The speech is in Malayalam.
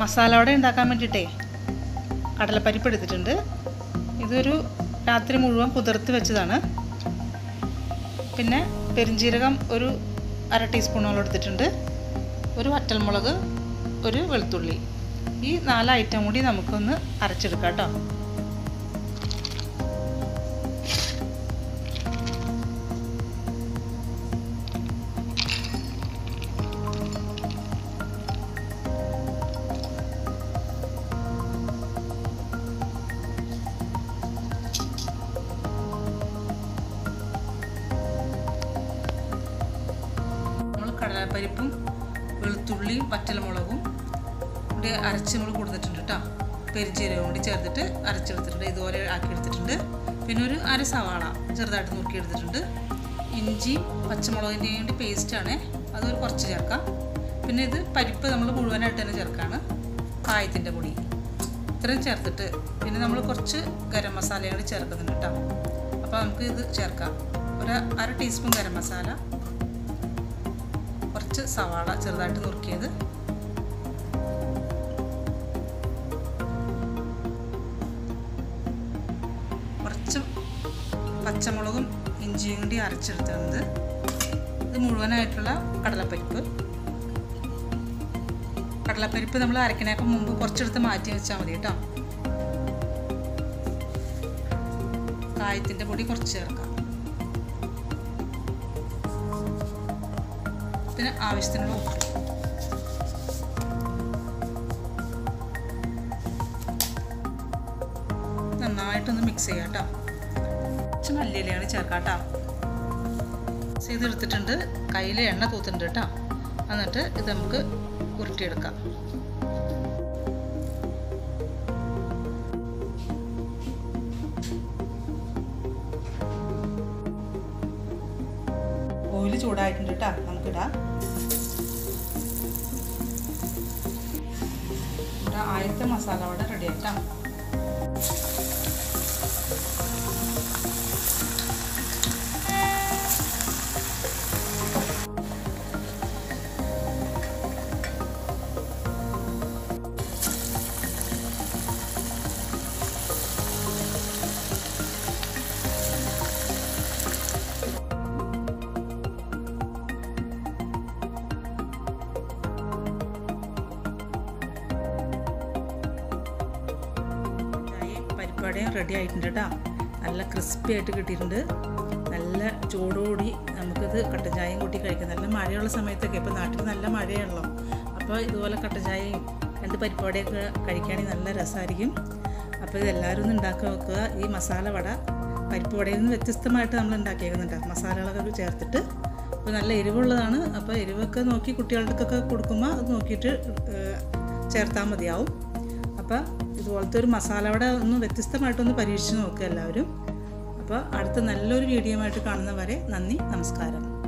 മസാല വട ഉണ്ടാക്കാൻ വേണ്ടിയിട്ടേ കടലപ്പരിപ്പ് എടുത്തിട്ടുണ്ട്. ഇതൊരു രാത്രി മുഴുവൻ കുതിർത്ത് വെച്ചതാണ്. പിന്നെ പെരിഞ്ജീരകം ഒരു 1/2 ടീസ്പൂണോളം എടുത്തിട്ടുണ്ട്. ഒരു വറ്റൽമുളക്, ഒരു വെളുത്തുള്ളി. ഈ 4 ഐറ്റം കൂടി നമുക്കൊന്ന് അരച്ചെടുക്കാം കേട്ടോ. കടലപ്പരിപ്പും വെളുത്തുള്ളിയും വറ്റൽമുളകും കൂടി അരച്ച് നമ്മൾ കൊടുത്തിട്ടുണ്ട് കേട്ടോ. പെരിഞ്ജീരകം കൂടി ചേർത്തിട്ട് അരച്ചെടുത്തിട്ടുണ്ട്. ഇതുപോലെ ആക്കിയെടുത്തിട്ടുണ്ട്. പിന്നെ ഒരു 1/2 സവാള ചെറുതായിട്ട് നുറുക്കിയെടുത്തിട്ടുണ്ട്. ഇഞ്ചി പച്ചമുളകിൻ്റെയും വേണ്ടി പേസ്റ്റാണ്, അതൊരു കുറച്ച് ചേർക്കാം. പിന്നെ ഇത് പരിപ്പ് നമ്മൾ മുഴുവനായിട്ട് തന്നെ ചേർക്കാണ്. കായത്തിൻ്റെ പൊടി ഇത്രയും ചേർത്തിട്ട് പിന്നെ നമ്മൾ കുറച്ച് ഗരം മസാലയും കൂടി ചേർക്കുന്നുണ്ട് കേട്ടോ. അപ്പോൾ നമുക്ക് ഇത് ചേർക്കാം. ഒരു 1/2 ടീസ്പൂൺ ഗരം മസാല, കുറച്ച് സവാള ചെറുതായിട്ട് നുറുക്കിയത്, കുറച്ച് പച്ചമുളകും ഇഞ്ചിയും കൂടി അരച്ചെടുത്തത്, ഇത് മുഴുവനായിട്ടുള്ള കടലപ്പരിപ്പ്. കടലപ്പരിപ്പ് നമ്മൾ അരക്കണേക്ക് മുമ്പ് കുറച്ചെടുത്ത് മാറ്റി വെച്ചാൽ മതി കേട്ടോ. കായത്തിൻ്റെ പൊടി കുറച്ച് ചേർക്കാം. പിന്നെ ആവശ്യത്തിനുള്ള ഉപ്പ്. നന്നായിട്ടൊന്ന് മിക്സ് ചെയ്യാം കേട്ടോ. കുറച്ച് മല്ലിയിലയാണ് ചേർക്കാം കേട്ടോ. മിക്സ് ചെയ്തെടുത്തിട്ടുണ്ട്. കയ്യിൽ എണ്ണ തൂത്തുണ്ട് കേട്ടോ. എന്നിട്ട് ഇത് നമുക്ക് ഉരുട്ടിയെടുക്കാം. ഓയിൽ ചൂടായിട്ടുണ്ട് കേട്ടോ. നമുക്കിടാം. ഇവിടെ ആദ്യത്തെ മസാല വട റെഡി ആയിട്ടാ. പരിപ്പടയും റെഡി ആയിട്ടുണ്ട് കേട്ടോ. നല്ല ക്രിസ്പി ആയിട്ട് കിട്ടിയിട്ടുണ്ട്. നല്ല ചൂടോടി നമുക്കിത് കട്ടൻ ചായയും കൂട്ടി കഴിക്കാം. നല്ല മഴയുള്ള സമയത്തൊക്കെ, ഇപ്പോൾ നാട്ടിൽ നല്ല മഴയാണല്ലോ, അപ്പോൾ ഇതുപോലെ കട്ടൻ ചായയും 2 പരിപ്പടയൊക്കെ കഴിക്കുകയാണെങ്കിൽ നല്ല രസമായിരിക്കും. അപ്പോൾ ഇതെല്ലാവരും ഒന്ന് ഉണ്ടാക്കി വെക്കുക. ഈ മസാല വട പരിപ്പ് വടയിൽ നിന്ന് വ്യത്യസ്തമായിട്ട് നമ്മൾ ഉണ്ടാക്കിയേക്കുന്നുണ്ട്. മസാലകളൊക്കെ ചേർത്തിട്ട് അപ്പോൾ നല്ല എരിവുള്ളതാണ്. അപ്പോൾ എരിവൊക്കെ നോക്കി കുട്ടികൾക്കൊക്കെ കൊടുക്കുമ്പോൾ അത് നോക്കിയിട്ട് ചേർത്താൽ മതിയാവും. അപ്പോൾ ഇതുപോലത്തെ ഒരു മസാല വട ഒന്ന് വ്യത്യസ്തമായിട്ടൊന്ന് പരീക്ഷിച്ച് നോക്കുക എല്ലാവരും. അപ്പോൾ അടുത്ത നല്ലൊരു വീഡിയോ ആയിട്ട് കാണുന്നവരെ നന്ദി, നമസ്കാരം.